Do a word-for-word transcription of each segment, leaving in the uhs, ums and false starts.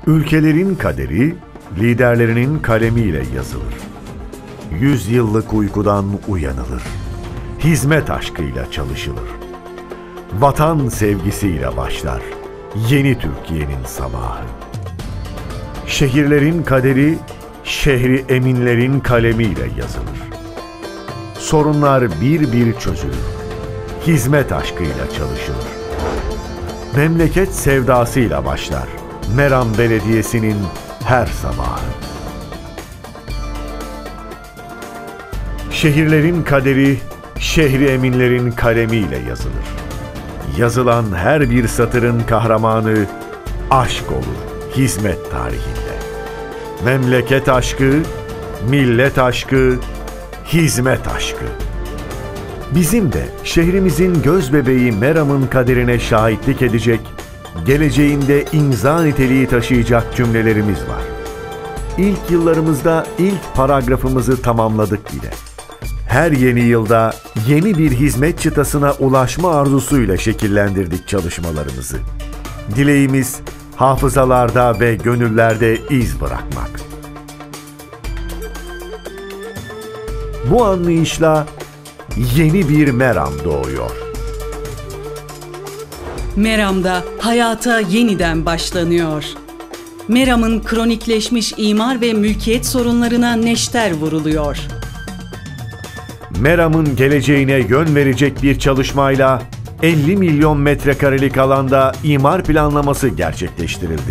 Ülkelerin kaderi, liderlerinin kalemiyle yazılır. Yüzyıllık uykudan uyanılır. Hizmet aşkıyla çalışılır. Vatan sevgisiyle başlar yeni Türkiye'nin sabahı. Şehirlerin kaderi, şehri eminlerin kalemiyle yazılır. Sorunlar bir bir çözülür. Hizmet aşkıyla çalışılır. Memleket sevdasıyla başlar Meram Belediyesi'nin her sabahı. Şehirlerin kaderi, şehri eminlerin kalemiyle yazılır. Yazılan her bir satırın kahramanı aşk olur hizmet tarihinde. Memleket aşkı, millet aşkı, hizmet aşkı. Bizim de şehrimizin gözbebeği Meram'ın kaderine şahitlik edecek, geleceğinde imza niteliği taşıyacak cümlelerimiz var. İlk yıllarımızda ilk paragrafımızı tamamladık bile. Her yeni yılda yeni bir hizmet çıtasına ulaşma arzusuyla şekillendirdik çalışmalarımızı. Dileğimiz hafızalarda ve gönüllerde iz bırakmak. Bu anlayışla yeni bir Meram doğuyor. Meram'da hayata yeniden başlanıyor. Meram'ın kronikleşmiş imar ve mülkiyet sorunlarına neşter vuruluyor. Meram'ın geleceğine yön verecek bir çalışmayla elli milyon metrekarelik alanda imar planlaması gerçekleştirildi.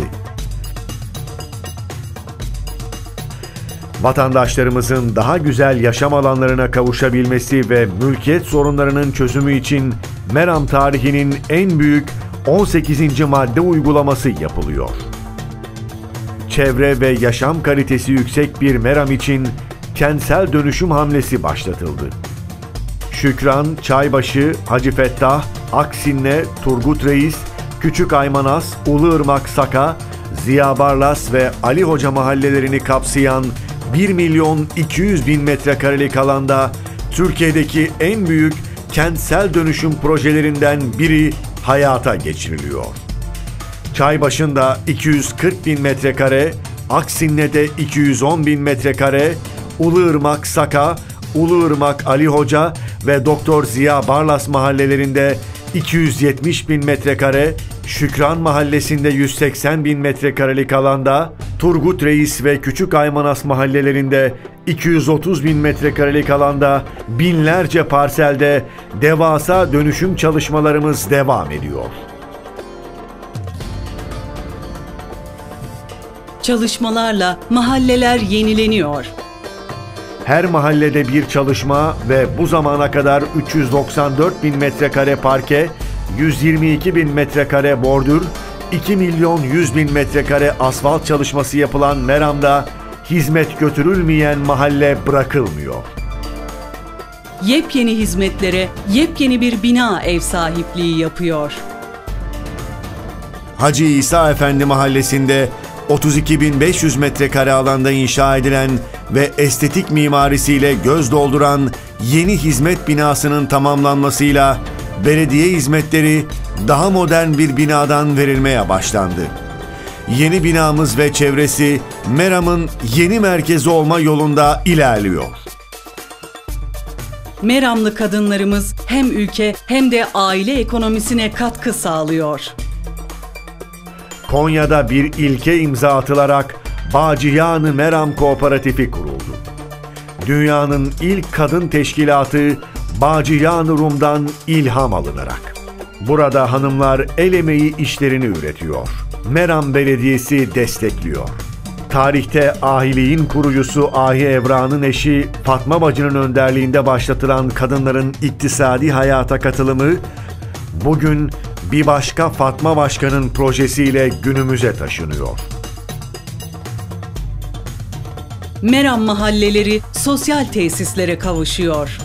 Vatandaşlarımızın daha güzel yaşam alanlarına kavuşabilmesi ve mülkiyet sorunlarının çözümü için Meram tarihinin en büyük on sekizinci madde uygulaması yapılıyor. Çevre ve yaşam kalitesi yüksek bir Meram için kentsel dönüşüm hamlesi başlatıldı. Şükran, Çaybaşı, Hacı Fettah, Aksinne, Turgut Reis, Küçük Aymanas, Uluırmak Saka, Ziya Barlas ve Ali Hoca mahallelerini kapsayan bir milyon iki yüz bin metrekarelik alanda Türkiye'deki en büyük kentsel dönüşüm projelerinden biri hayata geçiriliyor. Çaybaşı'nda iki yüz kırk bin metrekare, Aksinne'de iki yüz on bin metrekare, Uluırmak Saka, Uluırmak Ali Hoca ve Doktor Ziya Barlas mahallelerinde iki yüz yetmiş bin metrekare, Şükran mahallesinde yüz seksen bin metrekarelik alanda, Turgut Reis ve Küçük Aymanas mahallelerinde iki yüz otuz bin metrekarelik alanda binlerce parselde devasa dönüşüm çalışmalarımız devam ediyor. Çalışmalarla mahalleler yenileniyor. Her mahallede bir çalışma ve bu zamana kadar üç yüz doksan dört bin metrekare parke, yüz yirmi iki bin metrekare bordür, iki milyon yüz bin metrekare asfalt çalışması yapılan Meram'da hizmet götürülmeyen mahalle bırakılmıyor. Yepyeni hizmetlere yepyeni bir bina ev sahipliği yapıyor. Hacı İsa Efendi mahallesinde otuz iki bin beş yüz metrekare alanda inşa edilen ve estetik mimarisiyle göz dolduran yeni hizmet binasının tamamlanmasıyla belediye hizmetleri daha modern bir binadan verilmeye başlandı. Yeni binamız ve çevresi Meram'ın yeni merkezi olma yolunda ilerliyor. Meramlı kadınlarımız hem ülke hem de aile ekonomisine katkı sağlıyor. Konya'da bir ilke imza atılarak Bağcıyan-ı Meram Kooperatifi kuruldu. Dünyanın ilk kadın teşkilatı Bağcıyan-ı Rum'dan ilham alınarak. Burada hanımlar el emeği işlerini üretiyor. Meram Belediyesi destekliyor. Tarihte ahiliğin kurucusu Ahi Evra'nın eşi Fatma Bacı'nın önderliğinde başlatılan kadınların iktisadi hayata katılımı bugün bir başka Fatma Başkan'ın projesiyle günümüze taşınıyor. Meram mahalleleri sosyal tesislere kavuşuyor.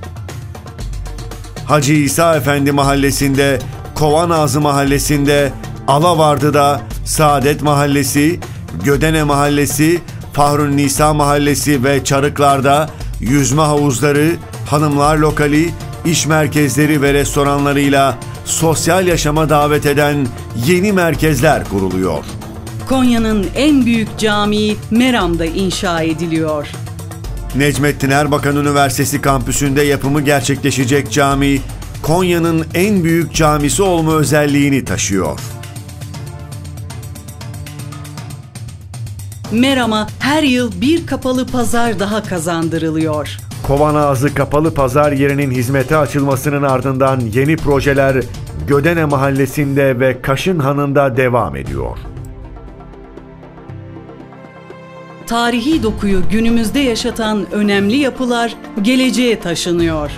Hacı İsa Efendi mahallesinde, Kovanağzı mahallesinde, Alavardı'da Saadet Mahallesi, Gödene Mahallesi, Fahrünnisa Mahallesi ve Çarıklar'da yüzme havuzları, hanımlar lokali, iş merkezleri ve restoranlarıyla sosyal yaşama davet eden yeni merkezler kuruluyor. Konya'nın en büyük camii Meram'da inşa ediliyor. Necmettin Erbakan Üniversitesi kampüsünde yapımı gerçekleşecek cami, Konya'nın en büyük camisi olma özelliğini taşıyor. Meram'a her yıl bir kapalı pazar daha kazandırılıyor. Kovanağızı Kapalı Pazar yerinin hizmete açılmasının ardından yeni projeler Gödene Mahallesi'nde ve Kaşınhan'ında devam ediyor. Tarihi dokuyu günümüzde yaşatan önemli yapılar geleceğe taşınıyor.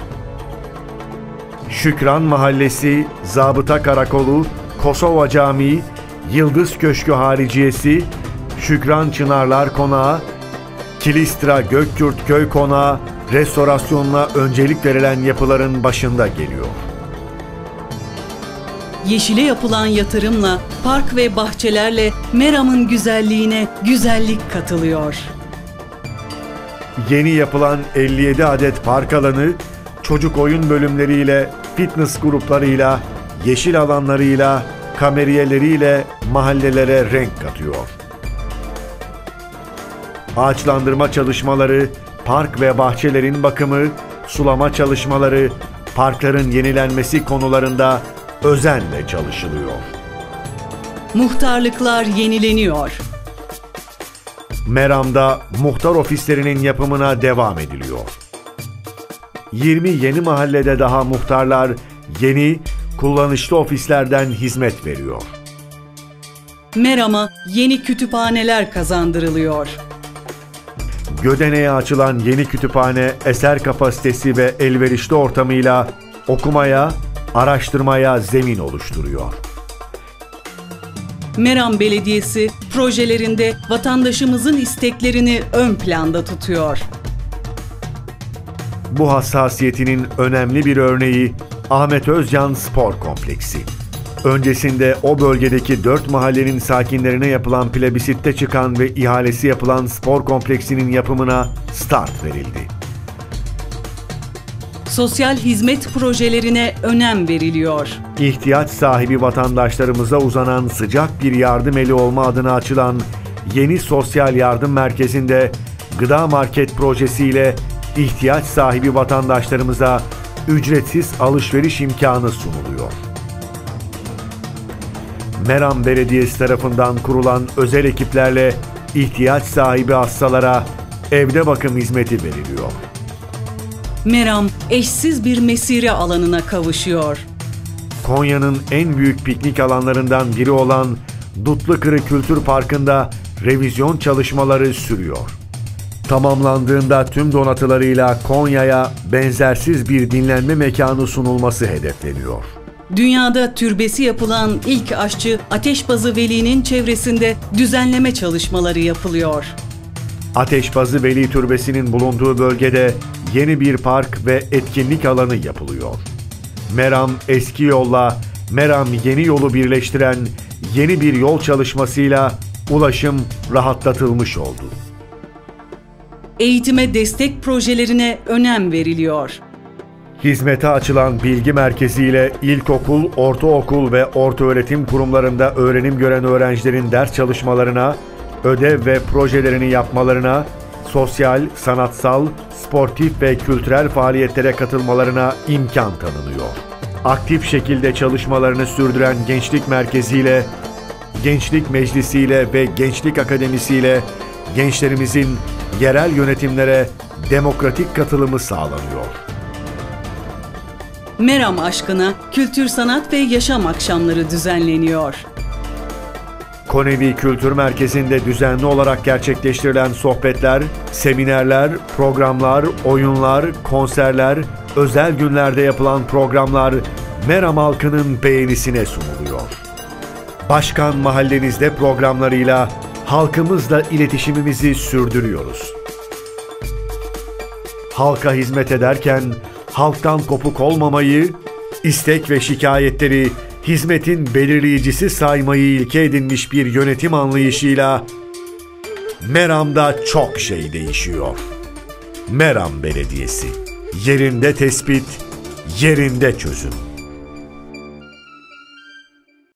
Şükran Mahallesi, Zabıta Karakolu, Kosova Camii, Yıldız Köşkü Hariciyesi, Şükran Çınarlar Konağı, Kilistra Göktürk Köy Konağı, restorasyonuna öncelik verilen yapıların başında geliyor. Yeşile yapılan yatırımla, park ve bahçelerle Meram'ın güzelliğine güzellik katılıyor. Yeni yapılan elli yedi adet park alanı, çocuk oyun bölümleriyle, fitness gruplarıyla, yeşil alanlarıyla, kameriyeleriyle mahallelere renk katıyor. Ağaçlandırma çalışmaları, park ve bahçelerin bakımı, sulama çalışmaları, parkların yenilenmesi konularında özenle çalışılıyor. Muhtarlıklar yenileniyor. Meram'da muhtar ofislerinin yapımına devam ediliyor. yirmi yeni mahallede daha muhtarlar yeni, kullanışlı ofislerden hizmet veriyor. Meram'a yeni kütüphaneler kazandırılıyor. Gödene'ye açılan yeni kütüphane eser kapasitesi ve elverişli ortamıyla okumaya, araştırmaya zemin oluşturuyor. Meram Belediyesi projelerinde vatandaşımızın isteklerini ön planda tutuyor. Bu hassasiyetinin önemli bir örneği Ahmet Özcan Spor Kompleksi. Öncesinde o bölgedeki dört mahallenin sakinlerine yapılan plebisitte çıkan ve ihalesi yapılan spor kompleksinin yapımına start verildi. Sosyal hizmet projelerine önem veriliyor. İhtiyaç sahibi vatandaşlarımıza uzanan sıcak bir yardım eli olma adına açılan yeni sosyal yardım merkezinde gıda market projesiyle ihtiyaç sahibi vatandaşlarımıza ücretsiz alışveriş imkanı sunuluyor. Meram Belediyesi tarafından kurulan özel ekiplerle ihtiyaç sahibi hastalara evde bakım hizmeti veriliyor. Meram eşsiz bir mesire alanına kavuşuyor. Konya'nın en büyük piknik alanlarından biri olan Dutlukırı Kültür Parkı'nda revizyon çalışmaları sürüyor. Tamamlandığında tüm donatılarıyla Konya'ya benzersiz bir dinlenme mekanı sunulması hedefleniyor. Dünyada türbesi yapılan ilk aşçı Ateşbazı Veli'nin çevresinde düzenleme çalışmaları yapılıyor. Ateşbazı Veli Türbesi'nin bulunduğu bölgede yeni bir park ve etkinlik alanı yapılıyor. Meram eski yolla Meram yeni yolu birleştiren yeni bir yol çalışmasıyla ulaşım rahatlatılmış oldu. Eğitime destek projelerine önem veriliyor. Hizmete açılan bilgi merkeziyle ilkokul, ortaokul ve ortaöğretim kurumlarında öğrenim gören öğrencilerin ders çalışmalarına, ödev ve projelerini yapmalarına, sosyal, sanatsal, sportif ve kültürel faaliyetlere katılmalarına imkan tanınıyor. Aktif şekilde çalışmalarını sürdüren Gençlik Merkezi'yle, Gençlik Meclisi'yle ve Gençlik Akademisi'yle gençlerimizin yerel yönetimlere demokratik katılımı sağlanıyor. Meram aşkına kültür, sanat ve yaşam akşamları düzenleniyor. Konevi Kültür Merkezi'nde düzenli olarak gerçekleştirilen sohbetler, seminerler, programlar, oyunlar, konserler, özel günlerde yapılan programlar Meram halkının beğenisine sunuluyor. Başkan Mahallenizde programlarıyla halkımızla iletişimimizi sürdürüyoruz. Halka hizmet ederken halktan kopuk olmamayı, istek ve şikayetleri hizmetin belirleyicisi saymayı ilke edinmiş bir yönetim anlayışıyla Meram'da çok şey değişiyor. Meram Belediyesi. Yerinde tespit, yerinde çözüm.